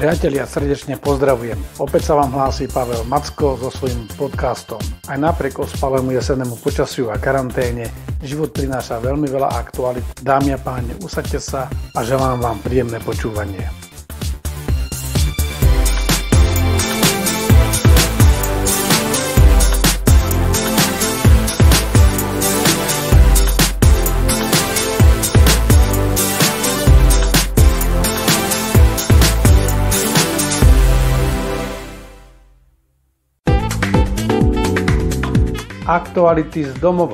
Priatelia, srdečne pozdravujem. Opäť sa vám hlási Pavel Macko so svojím podcastom. Aj napriek ospalému jesennému počasiu a karanténe život prináša veľmi veľa aktualít. Dámy a páni, usaďte sa a želám vám príjemné počúvanie. Aktuality z domova.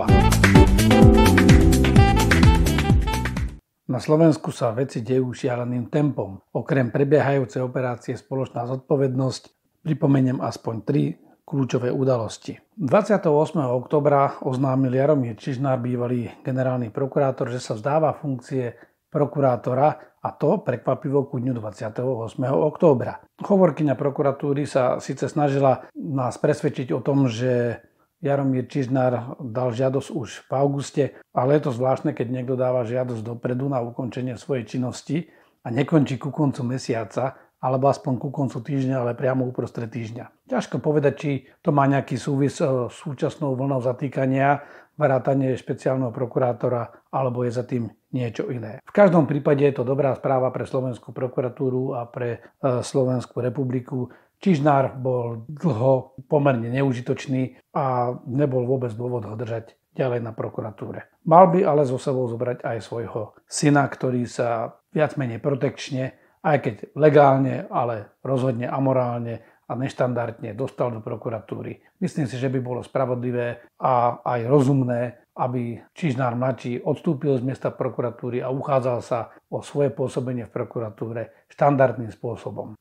Na Slovensku sa veci dejú šialeným tempom. Okrem prebiehajúcej operácie Spoločná zodpovednosť pripomeniem aspoň 3 kľúčové udalosti. 28. októbra oznámil Jaromír Čižnár, bývalý generálny prokurátor, že sa vzdáva funkcie prokurátora, a to prekvapivo ku dňu 28. októbra. Hovorkyňa prokuratúry sa síce snažila nás presvedčiť o tom, že Jaromír Čižnár dal žiadosť už v auguste, ale je to zvláštne, keď niekto dáva žiadosť dopredu na ukončenie svojej činnosti a nekončí ku koncu mesiaca, alebo aspoň ku koncu týždňa, ale priamo uprostred týždňa. Ťažko povedať, či to má nejaký súvis s súčasnou vlnou zatýkania, vrátanie špeciálneho prokurátora, alebo je za tým niečo iné. V každom prípade je to dobrá správa pre Slovenskú prokuratúru a pre Slovenskú republiku. Čižnár bol dlho pomerne neužitočný a nebol vôbec dôvod ho držať ďalej na prokuratúre. Mal by ale so sebou zobrať aj svojho syna, ktorý sa viac menej protekčne, aj keď legálne, ale rozhodne amorálne a neštandardne dostal do prokuratúry. Myslím si, že by bolo spravodlivé a aj rozumné, aby Čižnár mladší odstúpil z miesta prokuratúry a uchádzal sa o svoje pôsobenie v prokuratúre štandardným spôsobom.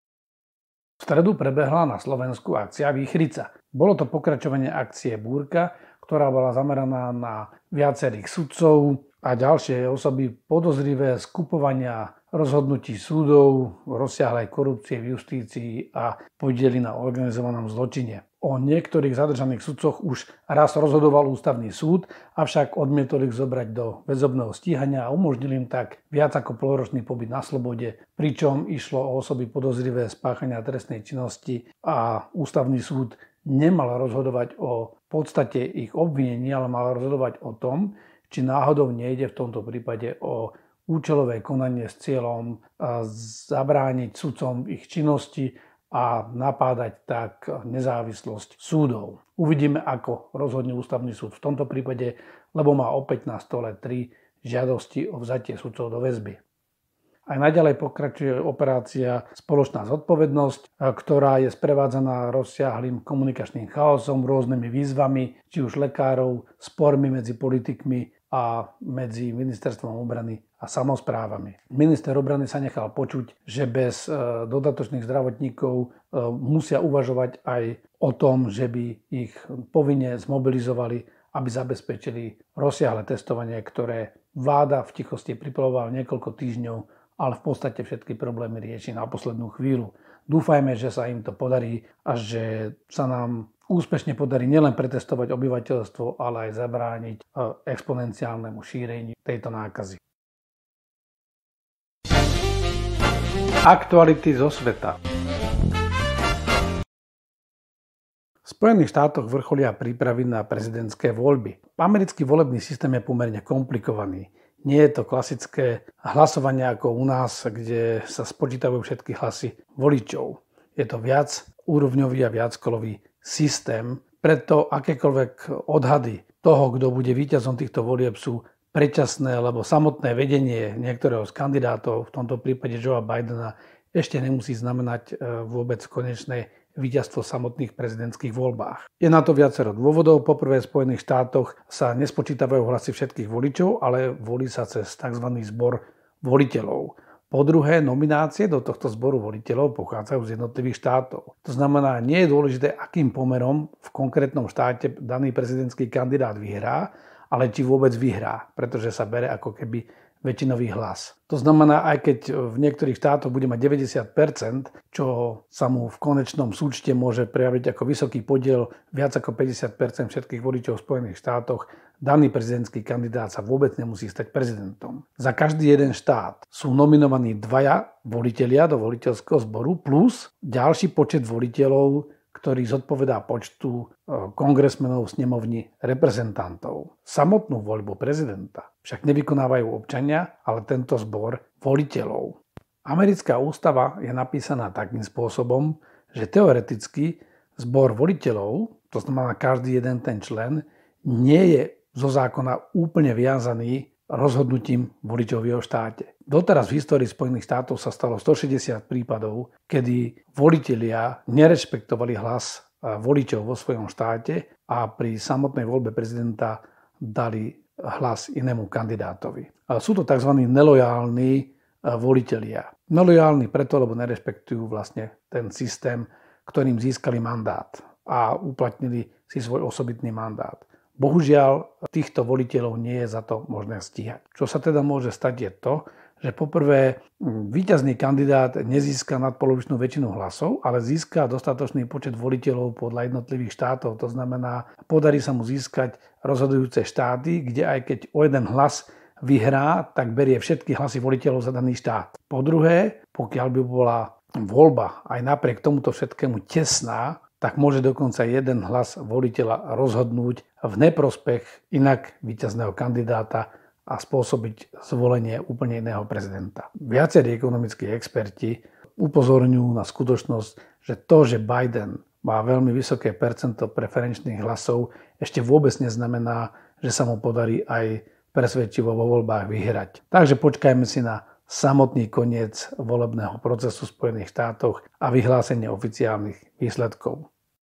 V stredu prebehla na Slovensku akcia Výchrica. Bolo to pokračovanie akcie Búrka, ktorá bola zameraná na viacerých sudcov a ďalšie osoby podozrivé z kupovania rozhodnutí súdov, rozsiahlej korupcie v justícii a podiely na organizovanom zločine. O niektorých zadržaných sudcoch už raz rozhodoval ústavný súd, avšak odmietol ich zobrať do väzobného stíhania a umožnil im tak viac ako polročný pobyt na slobode, pričom išlo o osoby podozrivé z páchania trestnej činnosti a ústavný súd nemal rozhodovať o podstate ich obvinení, ale mal rozhodovať o tom, či náhodou nejde v tomto prípade o účelové konanie s cieľom zabrániť sudcom ich činnosti a napádať tak nezávislosť súdov. Uvidíme, ako rozhodne ústavný súd v tomto prípade, lebo má opäť na stole 3 žiadosti o vzatie sudcov do väzby. Aj naďalej pokračuje operácia Spoločná zodpovednosť, ktorá je sprevádzaná rozsiahlym komunikačným chaosom, rôznymi výzvami, či už lekárov, spormi medzi politikmi a medzi ministerstvom obrany a samosprávami. Minister obrany sa nechal počuť, že bez dodatočných zdravotníkov musia uvažovať aj o tom, že by ich povinne zmobilizovali, aby zabezpečili rozsiahle testovanie, ktoré vláda v tichosti pripravovala niekoľko týždňov, ale v podstate všetky problémy rieši na poslednú chvíľu. Dúfajme, že sa im to podarí a že sa nám úspešne podarí nielen pretestovať obyvateľstvo, ale aj zabrániť exponenciálnemu šíreniu tejto nákazy. Aktuality zo sveta. V Spojených štátoch vrcholia prípravy na prezidentské voľby. Americký volebný systém je pomerne komplikovaný. Nie je to klasické hlasovanie ako u nás, kde sa spočítajú všetky hlasy voličov. Je to viac úrovňový a viackolový systém, preto akékoľvek odhady toho, kto bude víťazom týchto volieb, sú predčasné, lebo samotné vedenie niektorého z kandidátov, v tomto prípade Joea Bidena, ešte nemusí znamenať vôbec konečné víťazstvo v samotných prezidentských voľbách. Je na to viacero dôvodov. Poprvé, v Spojených štátoch sa nespočítavajú hlasy všetkých voličov, ale volí sa cez tzv. Zbor voliteľov. Po druhé, nominácie do tohto zboru voliteľov pochádzajú z jednotlivých štátov. To znamená, nie je dôležité, akým pomerom v konkrétnom štáte daný prezidentský kandidát vyhrá, ale či vôbec vyhrá, pretože sa bere ako keby väčšinový hlas. To znamená, aj keď v niektorých štátoch bude mať 90%, čo sa mu v konečnom súčte môže prejaviť ako vysoký podiel, viac ako 50% všetkých voličov v Spojených štátoch, daný prezidentský kandidát sa vôbec nemusí stať prezidentom. Za každý jeden štát sú nominovaní 2 volitelia do voliteľského zboru plus ďalší počet voliteľov, ktorý zodpovedá počtu kongresmenov v snemovni reprezentantov. Samotnú voľbu prezidenta však nevykonávajú občania, ale tento zbor voliteľov. Americká ústava je napísaná takým spôsobom, že teoreticky zbor voliteľov, to znamená každý jeden ten člen, nie je zo zákona úplne viazaný rozhodnutím voličov v jeho štáte. Doteraz v histórii Spojených štátov sa stalo 160 prípadov, kedy volitelia nerešpektovali hlas voličov vo svojom štáte a pri samotnej voľbe prezidenta dali hlas inému kandidátovi. Sú to tzv. Nelojálni volitelia. Nelojálni preto, lebo nerešpektujú vlastne ten systém, ktorým získali mandát a uplatnili si svoj osobitný mandát. Bohužiaľ, týchto voliteľov nie je za to možné stíhať. Čo sa teda môže stať je to, že poprvé víťazný kandidát nezíska nadpolovičnú väčšinu hlasov, ale získa dostatočný počet voliteľov podľa jednotlivých štátov. To znamená, podarí sa mu získať rozhodujúce štáty, kde aj keď o jeden hlas vyhrá, tak berie všetky hlasy voliteľov za daný štát. Po druhé, pokiaľ by bola voľba aj napriek tomuto všetkému tesná, tak môže dokonca jeden hlas voliteľa rozhodnúť v neprospech inak víťazného kandidáta a spôsobiť zvolenie úplne iného prezidenta. Viacerí ekonomickí experti upozorňujú na skutočnosť, že to, že Biden má veľmi vysoké percento preferenčných hlasov, ešte vôbec neznamená, že sa mu podarí aj presvedčivo vo voľbách vyhrať. Takže počkajme si na samotný koniec volebného procesu v Spojených štátoch a vyhlásenie oficiálnych výsledkov.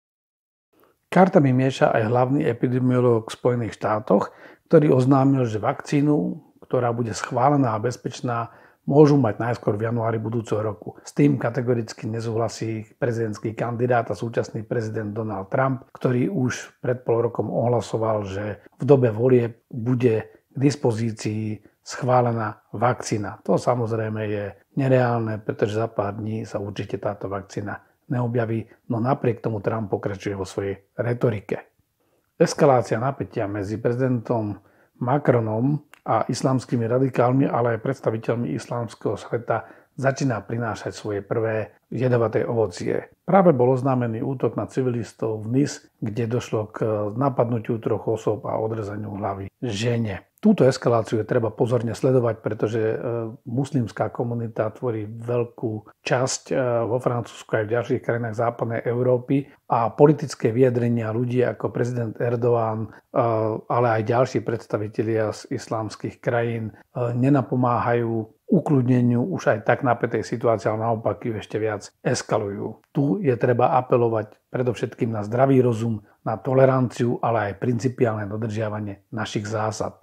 Kartami mieša aj hlavný epidemiológ v Spojených štátoch, ktorý oznámil, že vakcínu, ktorá bude schválená a bezpečná, môžu mať najskôr v januári budúceho roku. S tým kategoricky nesúhlasí prezidentský kandidát a súčasný prezident Donald Trump, ktorý už pred pol rokom ohlasoval, že v dobe volieb bude k dispozícii schválená vakcína. To samozrejme je nereálne, pretože za pár dní sa určite táto vakcína neobjaví, no napriek tomu Trump pokračuje vo svojej retorike. Eskalácia napätia medzi prezidentom Macronom a islamskými radikálmi, ale aj predstaviteľmi islamského sveta začína prinášať svoje prvé jedovaté ovocie. Práve bol oznámený útok na civilistov v Nice, kde došlo k napadnutiu 3 osôb a odrezaniu hlavy žene. Túto eskaláciu je treba pozorne sledovať, pretože muslimská komunita tvorí veľkú časť vo Francúzsku aj v ďalších krajinách západnej Európy a politické vyjadrenia ľudí ako prezident Erdogan, ale aj ďalší predstavitelia z islamských krajín nenapomáhajú ukľudneniu už aj tak napätej situácie, ale naopak ju ešte viac eskalujú. Tu je treba apelovať predovšetkým na zdravý rozum, na toleranciu, ale aj principiálne dodržiavanie našich zásad.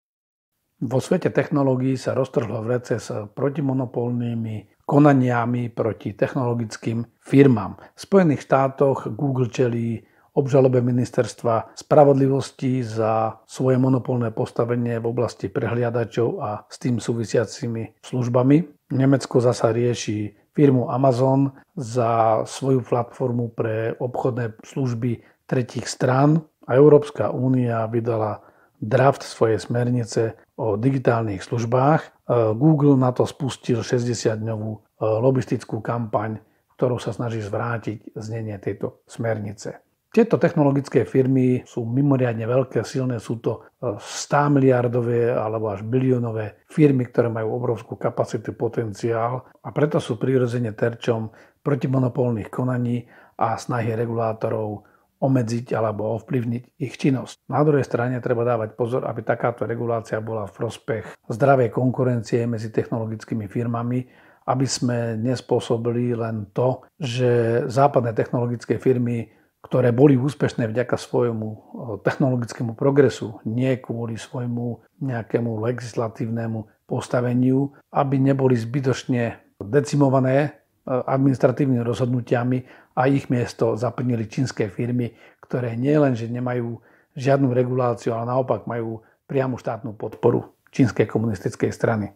Vo svete technológií sa roztrhlo vrece s protimonopolnými konaniami proti technologickým firmám. V Spojených štátoch Google čelí obžalobe ministerstva spravodlivosti za svoje monopolné postavenie v oblasti prehliadačov a s tým súvisiacimi službami. Nemecko zasa rieši firmu Amazon za svoju platformu pre obchodné služby tretích strán a Európska únia vydala draft svojej smernice o digitálnych službách. Google na to spustil 60-dňovú lobistickú kampaň, ktorou sa snaží zvrátiť znenie tejto smernice. Tieto technologické firmy sú mimoriadne veľké, silné, sú to 100 miliardové alebo až biliónové firmy, ktoré majú obrovskú kapacitu, potenciál a preto sú prirodzene terčom protimonopolných konaní a snahy regulátorov obmedziť alebo ovplyvniť ich činnosť. Na druhej strane treba dávať pozor, aby takáto regulácia bola v prospech zdravej konkurencie medzi technologickými firmami, aby sme nespôsobili len to, že západné technologické firmy, ktoré boli úspešné vďaka svojmu technologickému progresu, nie kvôli svojmu nejakému legislatívnemu postaveniu, aby neboli zbytočne decimované administratívnymi rozhodnutiami a ich miesto zaplnili čínske firmy, ktoré nie len, že nemajú žiadnu reguláciu, ale naopak majú priamu štátnu podporu čínskej komunistickej strany.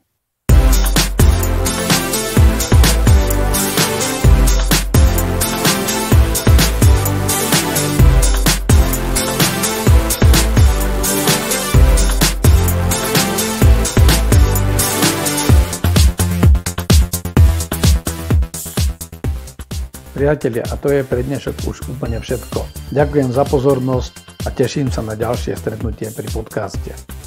Priatelia, a to je pre dnešok už úplne všetko. Ďakujem za pozornosť a teším sa na ďalšie stretnutie pri podcaste.